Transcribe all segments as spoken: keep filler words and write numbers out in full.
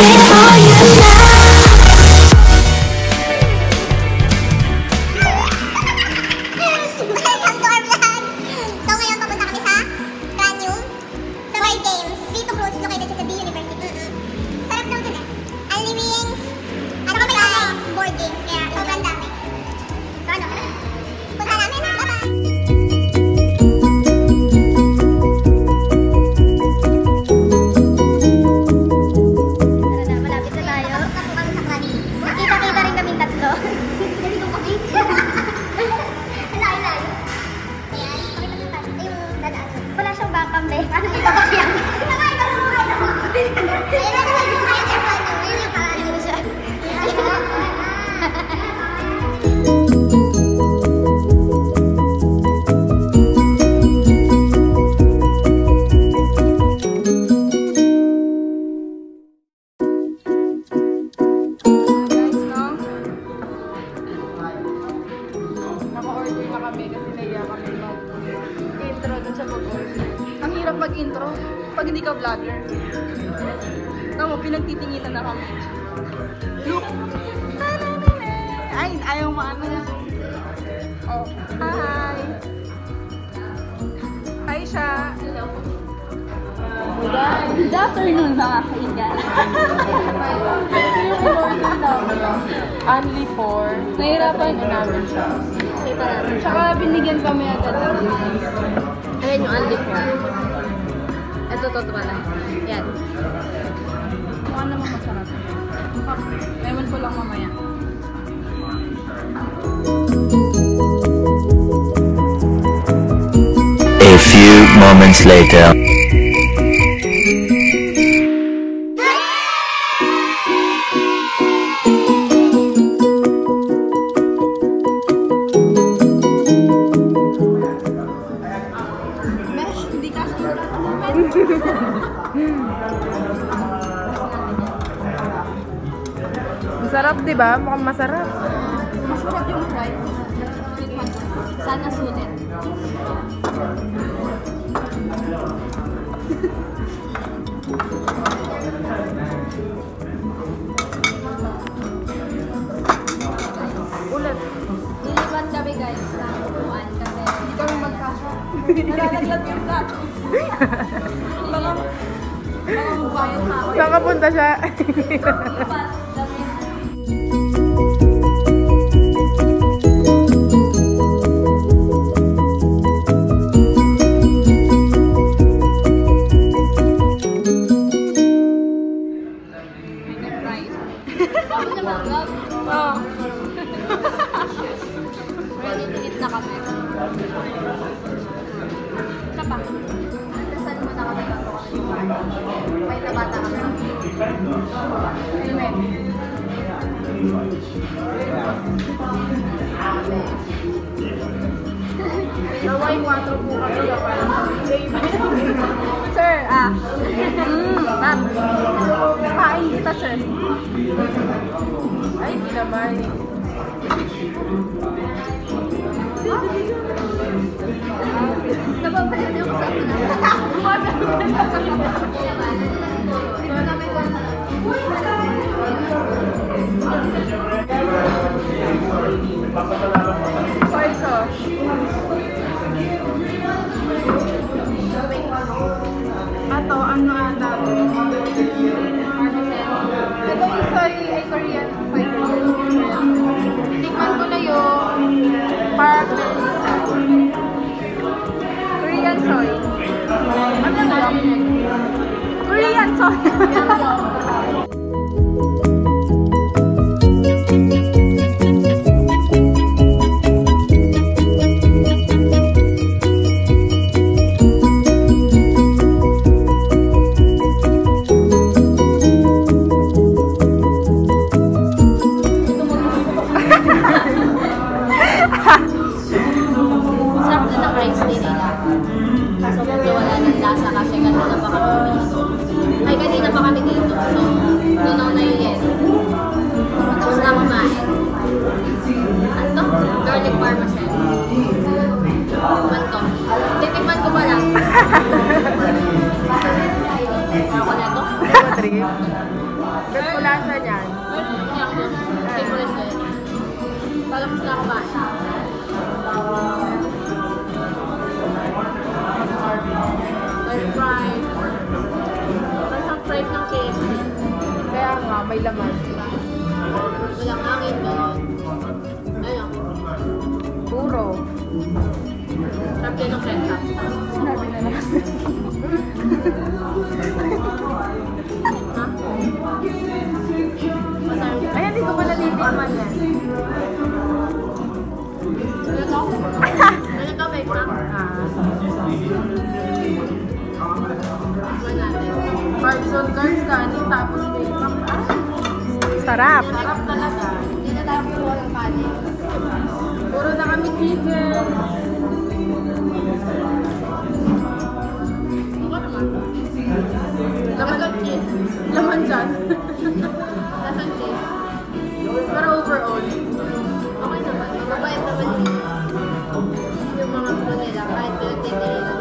before you now. Mag-intro pag hindi ka vlogger. Tama, pinagtitinginan na kami. Look! Ay, ayaw maano na. Oh, hi! Hi siya! Good afternoon mga kaigan. Only for nahirapan na namin siya. Tsaka binigyan kami agad. Ayan yung only for. Ito, ito, ito pala. Yan. Mukha naman masarap. Ewan ko lang mamaya. A few moments later. Masarap, di ba? Mukhang masarap. Masarap yung rice. Sana sulit. Ulit. Lilipat kami guys sa upuan kasi Hindi kami magkasya. Nalalaglag yung plato. Baka baka magbayad na ako. Saan ka punta siya? Oh. Ready to eat na kami. Isa pa. Saan mo na kami bago kami? May nabata kami. Anyway. Naway quattro po kami. Sir, ah. Mm, ma'am. Kain kita, sir. Ay, hindi naman. Nababayan ako sa Soy sauce. Ato, ano ata? Ito yung soy ay Korean soy sauce. Tikman ko na yung parang Korean soy. Ano yun? Korean soy. Ako na ito? Ba't kulasa niyan? Meron naman ako doon. Favorite ko yun. Palapos na ako ba? Third fries. Tapos ang fries ng K F C. Kaya nga, may laman. Walang akin doon. Ayun. Puro. Sarap din ng ketchup. Sinabi na lang. Ha? Masarap. Ay, hindi ko pa natitikman yan. Ano to? Ano to, Beck? Ha? Ah. Tikman natin. Carbs on carbs, kanin, tapos may pang... Ah! Sarap! Sarap talaga. Hindi na tayo kuha ng kanin. Puro na kami chicken. Ako naman. Laman cheese. Laman dyan. Nasaan cheese? Pero overall. Okay naman. Mababait naman yun. Yung mga puno nila kahit pinagtitili ng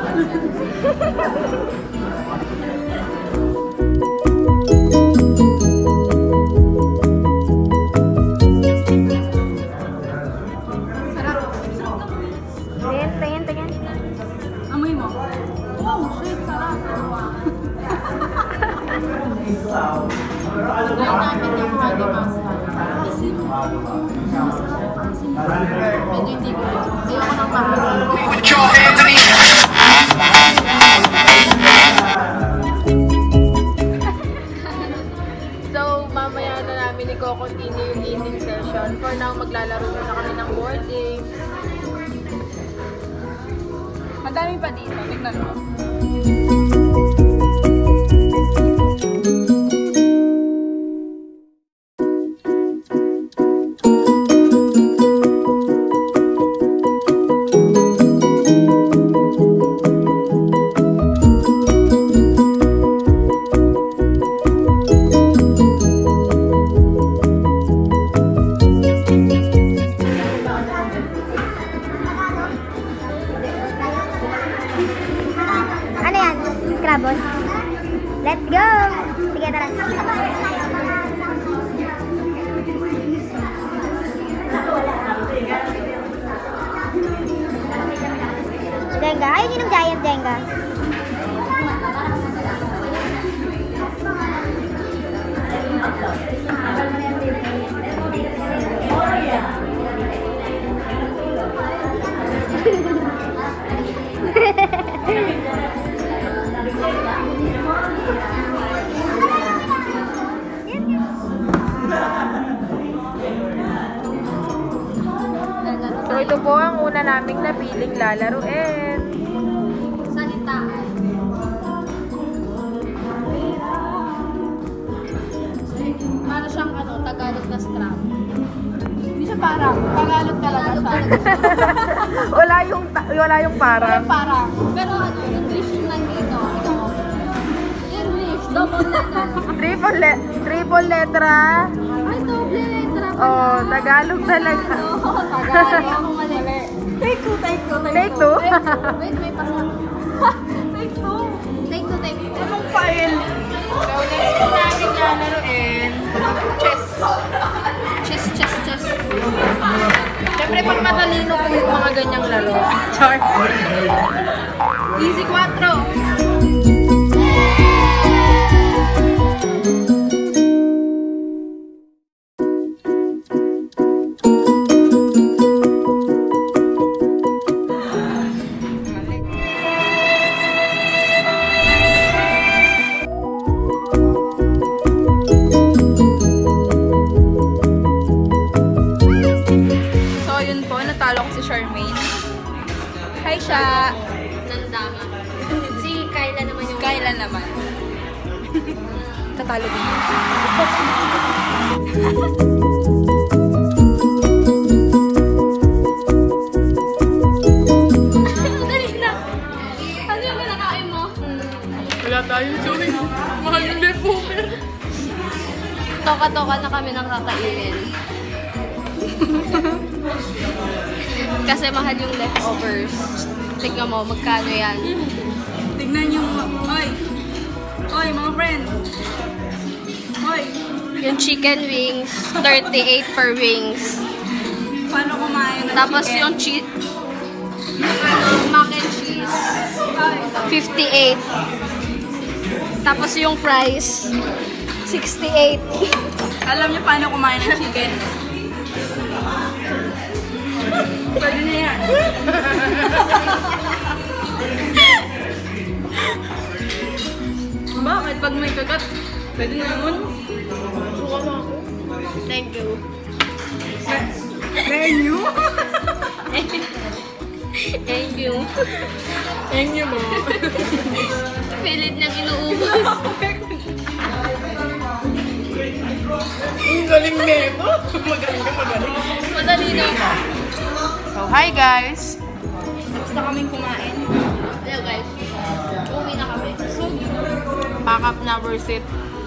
Tingin, tingin, tingin. Amoy mo. Oh, shit, sarap. Ngayon namin yung honey mustard. Kasi medyo hindi ko. Ayoko ng parang. So, mamaya na namin i-continue yung eating session. For now, maglalaro na kami ng board games. Madami pa dito. Tignan mo. Ano yan? Scrabble? Let's go! Sige, tara. Jenga. Ayun yun ang giant Jenga. So, ito po ang una naming napiling lalaruin. Salita. Para siyang ano, Tagalog na scrap. Hindi siya parang. Tagalog talaga siya. wala yung, wala yung parang. Parang. Pero ano, English yung nandito. Ito. English. Double letter. Triple, le triple letra. Ay, double letter. Oh, Tagalog talaga. Oo, Tagalog. Ako mali. Take two, take two, take two. Wait, may pasok. Take two. Take two, take two. Anong file? So, next po namin lalaruin. Chess. Chess, chess, chess. Siyempre, pag matalino po yung mga ganyang laro. Char. Easy quattro. Hi siya. Nandama. Si Kyla naman yung... Kyla naman. Tatalo din. Dali na. Ano yung pinakain mo? Wala tayong chewing. Mahal yung leftover. Toka-toka na kami nakakainin. Kasi mahal yung leftovers. Tignan mo, magkano yan? Tignan niyo mga... Oy! Oy, mga friend! Oy! Yung chicken wings, thirty-eight per wings. Paano kumain ng Tapos chicken? yung cheese, ano, mac and cheese, fifty-eight. Tapos yung fries, sixty-eight. Alam niyo paano kumain ng chicken? Pwede na yan. Bakit? Pag may kagat, pwede na yun. Thank you. Menu? Thank you. Thank you, mo. Pilit niyang inuubos. Ang galing nito. Magaling ka, magaling. Madali na. So, hi guys. Tapos na kaming kumain. Hello guys. Uwi na kami. So, pack up na, worth it.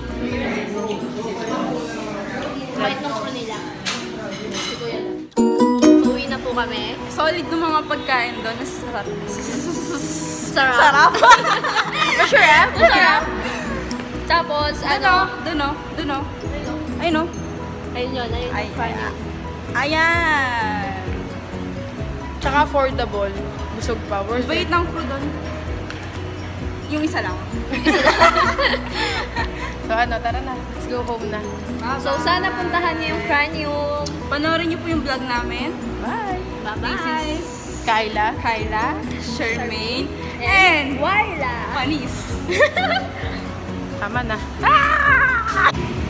Kahit ng po nila. Si Kuya lang. Uwi na po kami. Solid ng mga pagkain doon. Sarap. Sarap. Sarap. Masarap. Masarap. Tapos, Ano? ano? Doon o. Doon o. Ayun o. Ayun yun. Ayun Ay, yung funny. Ayan. Tsaka affordable. Busog pa. Worth Wait it. ng crew doon. Yung isa lang. So ano, tara na. Let's go home na. So, sana puntahan niyo yung Cranium. Panoorin niyo po yung vlog namin. Bye! Bye-bye. Kyla. Kyla, Charmaine, and Wyla. Panis. Tama na.